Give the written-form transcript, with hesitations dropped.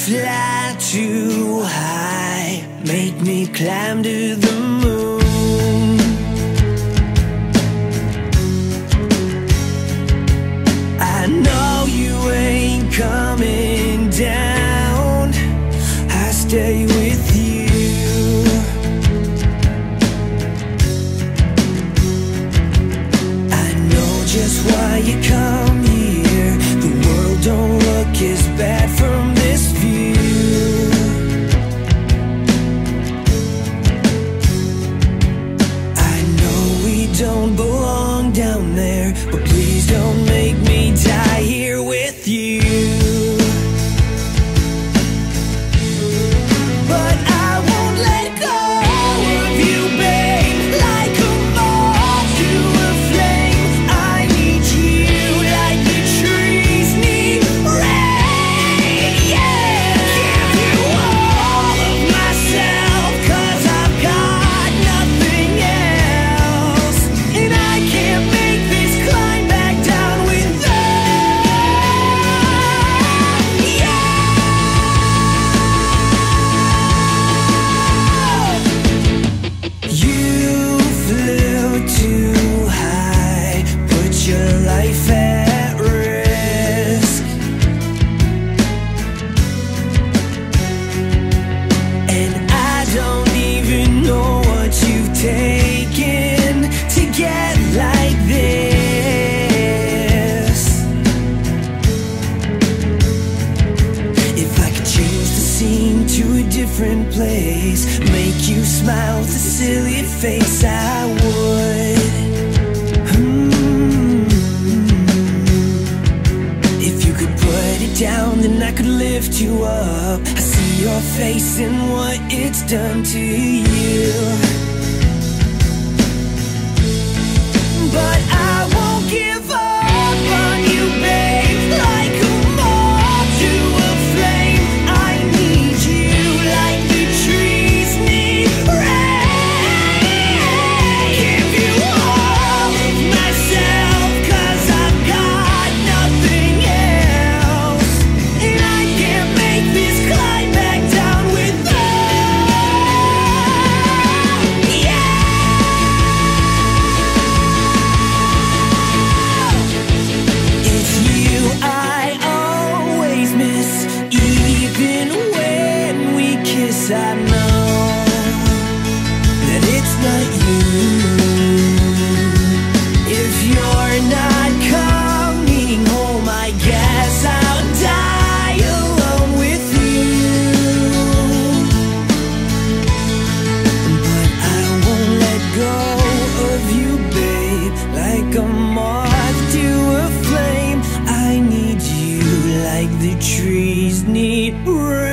fly too high, make me climb to the moon. I know you ain't coming down, I stay with you. I know just why you come here, the world don't look as bad from this view. I know we don't belong down there, but please don't make me die here with you. But I won't let go of you, babe, like a moth to a flame. I need you like the trees need rain, yeah. Give you all of myself, 'cause I've got nothing else, and I can't make this climb back down without you. You flew too high, put your life at risk, and I don't even know what you've taken to get like this. If I could change the scene to a different place, make you smile with a silly face, I would. If you could put it down, then I could lift you up. I see your face and what it's done to you. But I won't give up on you, babe, like a moth to a flame. I need you like the trees need rain. Give you all of myself, 'cause I've got nothing else, and I can't make this climb back down without you. It's you I always miss, even when we kiss. I know that it's not you. If you're not coming home, I guess I'll die alone with you. But I won't let go of you, babe, like a moth to a flame. I need you like the trees need rain.